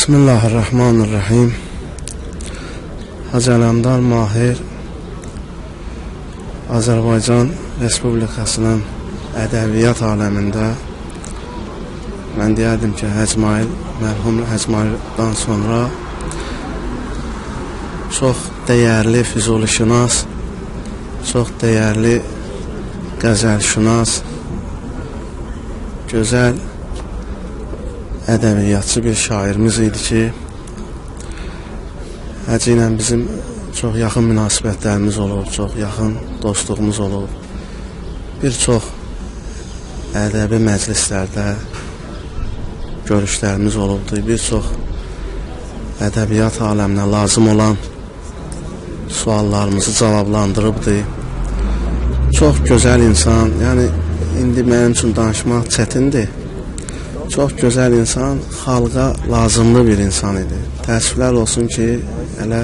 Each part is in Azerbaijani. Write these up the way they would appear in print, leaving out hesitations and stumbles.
Bismillahirrahmanirrahim. Hacı Ələmdar Mahir Azərbaycan Respublikasının ədəbiyyat aləmində mən deyərdim ki, mərhum Həcmaildən sonra çox dəyərli füzulişünas, çox dəyərli qəzəlşünas, gözəl ədəbiyyatçı bir şairimiz idi ki, Həcı ilə bizim çox yaxın münasibətlərimiz olub, çox yaxın dostluğumuz olub. Bir çox ədəbi məclislərdə görüşlərimiz olubdur. Bir çox ədəbiyyat aləminə lazım olan suallarımızı cavablandırıbdır. Çox gözəl insan, yəni indi mənim üçün danışmaq çətindir. Çox gözəl insan, xalqa lazımlı bir insan idi. Təəssüflər olsun ki, hələ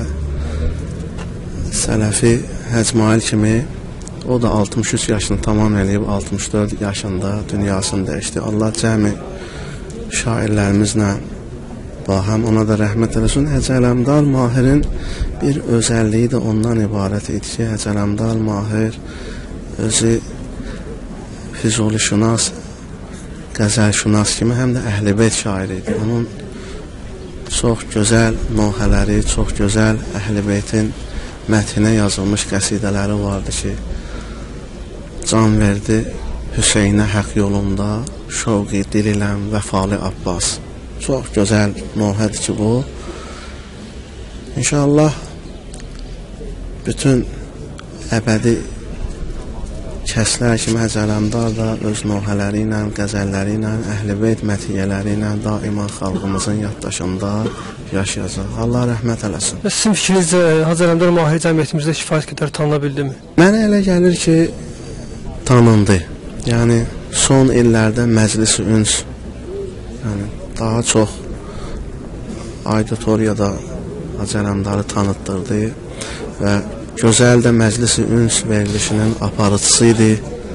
Sələfi Həcmail kimi o da 63 yaşını tamam eləyib, 64 yaşında dünyasını dəyişdi. Allah cəmi şairlərimizlə bahəm ona da rəhmət eləsin. Hacı Ələmdar Mahirin bir özəlliyi də ondan ibarət idi ki, Hacı Ələmdar Mahir özü füzulişünas, qəzəlşünas kimi həm də Əhl-i-Beyt şairi idi. Onun çox gözəl nohələri, çox gözəl Əhl-i-Beytin məthinə yazılmış qəsidələri vardı ki, can verdi Hüseynə həq yolunda, şovqi diriləm vəfalı Abbas. Çox gözəl nohədir ki bu. İnşallah bütün əbədi kəslər kimi Hacı Ələmdar da öz nohələri ilə, qəzəlləri ilə, Əhl-i-Beyt mətiyyələri ilə daima xalqımızın yaddaşında yaşayacaq. Allah rəhmət eləsin. Sizin fikrinizcə Hacı Ələmdar Mahir cəmiyyətimizdə kifayət qədər tanına bildi mi? Mənə elə gəlir ki, tanındı. Yəni son illərdə Məclis-i Üns daha çox auditoriyada Hacı Ələmdarı tanıtdırdı və gözəl də Məclis-i Üns verilişinin aparıcısı idi.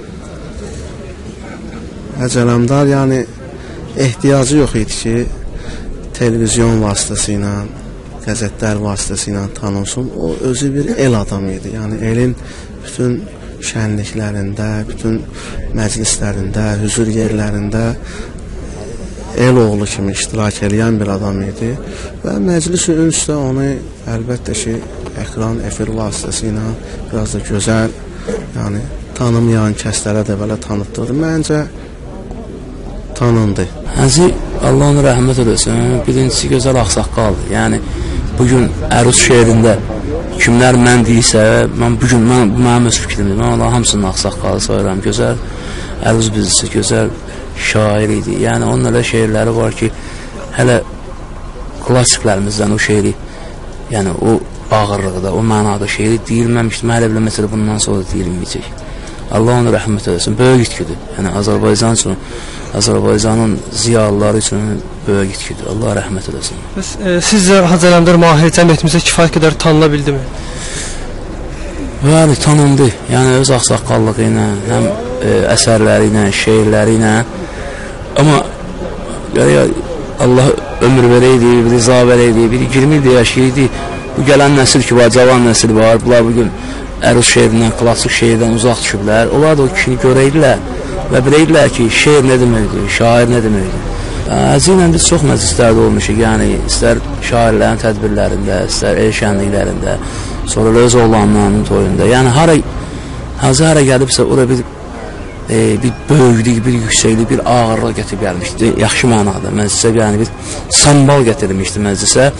Hacı Ələmdar yəni ehtiyacı yox idi ki, televizyon vasitəsilə, qəzetlər vasitəsilə tanınsın. O özü bir el adamı idi. Yəni elin bütün şənliklərində, bütün məclislərində, hüzur yerlərində el oğlu kimi iştirak edən bir adam idi. Və Məclis-i Üns də onu əlbəttə ki, ekran, efir vasitəsilə biraz da gözəl, yəni tanımayan kəslərə də belə tanıtdırdı. Məncə tanındı. Hacı, Allah ona rəhmət eləsin, birincisi gözəl ağsaqqaldır. Yəni, bugün əruz şeirində kimlər mən deyirsə, bu mənim öz fikrimdir. Mən Allah hamısının ağsaqqalı sayıram. Gözəl əruz bizisi, gözəl şair idi. Yəni, onun elə şeirləri var ki, hələ klassiklərimizdən o şeiri, yəni o ağırlıqda, o mənada şeiri deyilməmişdir. Mən hələ məsələ bundan sonra deyilməyəcək. Allah ona rəhmət eləsin. Böyük itkidir. Yəni Azərbaycan üçün, Azərbaycanın ziyalıları üçün böyük itkidir. Allah rəhmət eləsin. Sizcə Hacı Ələmdar Mahir cəmiyyətimizdə kifayət qədər tanına bildi mi? Bəli, tanındı. Yəni öz ağsaqqallığı ilə, həm əsərləri ilə, şeirləri ilə. Amma Allah ömür verəydi, riza verəydi, biri 20 ildə yaşayırdı. Bu gələn nəsil ki var, cavan nəsil var, bunlar bugün əruz şeirindən, klassik şeirdən uzaq düşüblər. Onlar da o kişini görəydilər və biləydilər ki, şeir nə deməkdir, şair nə deməkdir. Hacı ilə biz çox məclislərdə olmuşuq, yəni istər şairlərin tədbirlərində, istər el şənliklərində, sonra öz oğlanlarının toyunda. Yəni Hacı hara gəlibsə, oraya bir böyüklük, bir yüksəklik, bir ağırlıq gətirib gəlmişdi. Yaxşı mənada məclisə, yəni bir sambal gətirilmişdi məclisə.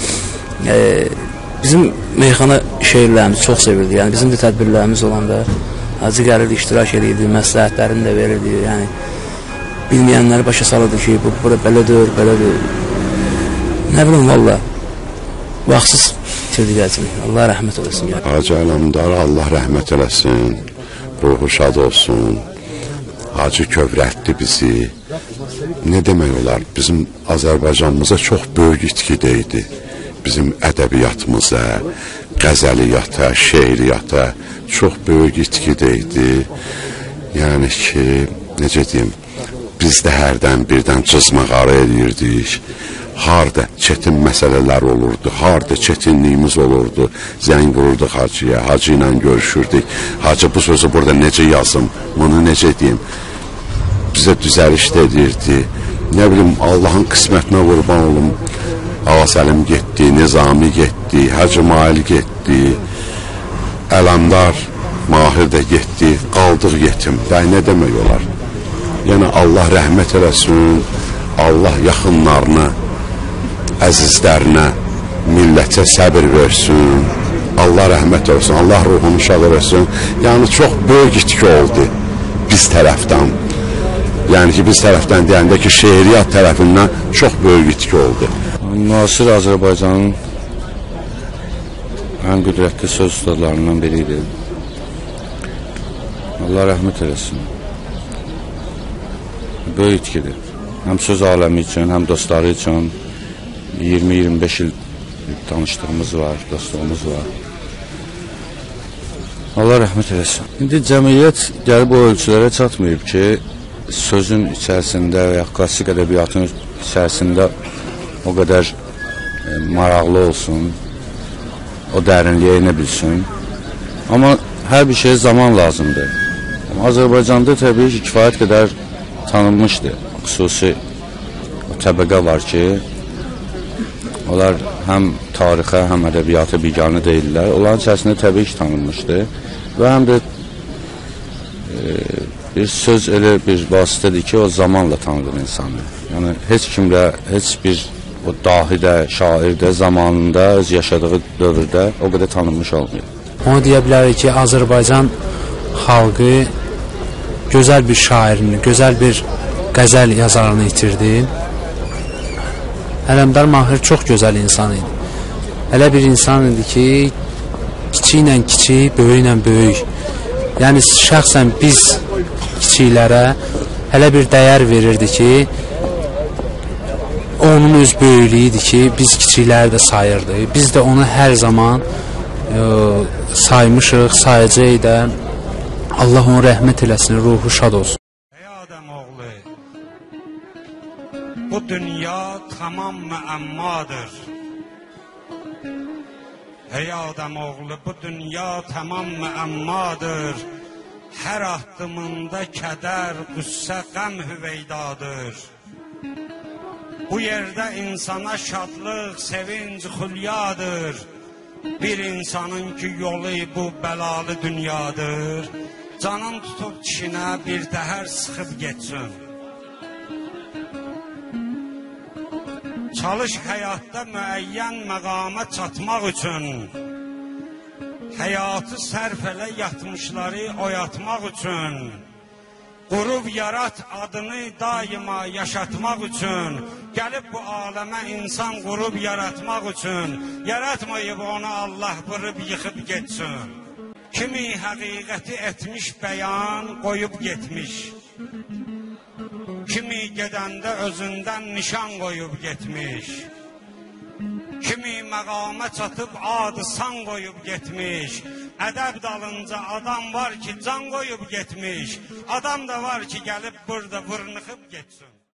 Bizim meyxana şeirlərimizi çox sevirdi. Yəni bizim də tədbirlərimiz olanda Hacı gəlirdi, iştirak edirdi, məsləhətlərini də verirdi. Yəni bilməyənləri başa salırdı ki, bu belədir, belədir. Nə bilim valla, vaxtsız itirdi gəlsin. Allah rəhmət eləsin. Hacı Ələmdar Allah rəhmət eləsin, ruhu şad olsun. Hacı kövrətdi bizi. Nə demək olar, bizim Azərbaycanımıza çox böyük itkide idi. Bizim ədəbiyyatımıza, qəzəliyyata, şeiriyyata çox böyük itkide idi. Yəni ki, necə deyim, biz də hərdən birdən cızmaqarı edirdik. harda çetin məsələlər olurdu, harda çetinliyimiz olurdu. Zəng vururduq hacıya, hacı ilə görüşürdük. Hacı bu sözü burada necə yazım, bunu necə deyim? Bizə düzəliş də edirdi. Nə bilim, Allahın qismətinə qurban olum. Ağasəlim getdi, Nizami getdi, Hacı Mail getdi, Ələmdar Mahir də getdi, qaldıq yetim. Bəy, nə demək olar? Yəni, Allah rəhmət eləsin, Allah yaxınlarına, əzizlərinə, millətə səbir versin, Allah rəhmət eləsin, Allah ruhunu şad eləsin. Yəni, çox böyük itki oldu biz tərəfdən. Yəni ki, biz tərəfdən deyəndə ki, şeiriyyat tərəfindən çox böyük itki oldu. Müasir Azərbaycanın ən qüdrətli söz ustalarından biridir. Allah rəhmət eləsin. Böyük itkidir. Həm söz aləmi üçün, həm dostları üçün 20-25 il tanışdığımız var, dostluğumuz var. Allah rəhmət eləsin. İndi cəmiyyət gəlib o ölçülərə çatmayıb ki, sözün içərisində və ya klassik ədəbiyyatın içərisində o qədər maraqlı olsun, o dərinliyə inə bilsin. Amma hər bir şey zaman lazımdır. Azərbaycanda təbii ki, kifayət qədər tanınmışdır. Xüsusi o təbəqə var ki, onlar həm tarixə, həm ədəbiyyata biganə deyirlər. Onların içərisində təbii ki, tanınmışdır. Və həm də bir söz elə bir vasitədir ki, o zamanla tanıdır insanı. Yəni, heç kimlə, heç bir o dahidə, şairdə, zamanında, öz yaşadığı dövrdə o qədər tanınmış olmuyor. Onu deyə bilərik ki, Azərbaycan xalqı gözəl bir şairini, gözəl bir qəzəl yazarını itirdi. Ələmdar Mahir çox gözəl insan idi. Elə bir insan idi ki, kiçiklə kiçik, böyüklə böyük. Yəni, şəxsən biz kiçiklərə elə bir dəyər verirdi ki, onun öz böyüklüyüdür ki, biz kiçikləri də sayırdı. Biz də onu hər zaman saymışıq, sayacaq da. Allah onu rəhmət eləsin, ruhu şad olsun. Ey Adəm oğlu, bu dünya tamam müəmmadır. Ey Adəm oğlu, bu dünya tamam müəmmadır. Hər addımında kədər, qüssə, qəm hüveydadır. Bu yerdə insana şadlıq, sevinc, xülyadır. Bir insanın ki yolu bu bəlalı dünyadır. Canın tutub kişinə bir təhər sıxıb geçsin. Çalış həyatda müəyyən məqama çatmaq üçün. Həyatı sərf elə yatmışları oyatmaq üçün. Qurub yarat adını daima yaşatmaq üçün. Gəlib bu aləmə insan qurub yaratmaq üçün. Yaratmayıb onu Allah vurub yıxıb geçsin. Kimi həqiqəti etmiş bəyan qoyub getmiş. Kimi gedəndə özündən nişan qoyub getmiş. Kimi məqama çatıb adı san qoyub getmiş. Ədəb dalınca adam var ki can qoyub getmiş. Adam da var ki gəlib burada vırnıxıb geçsin.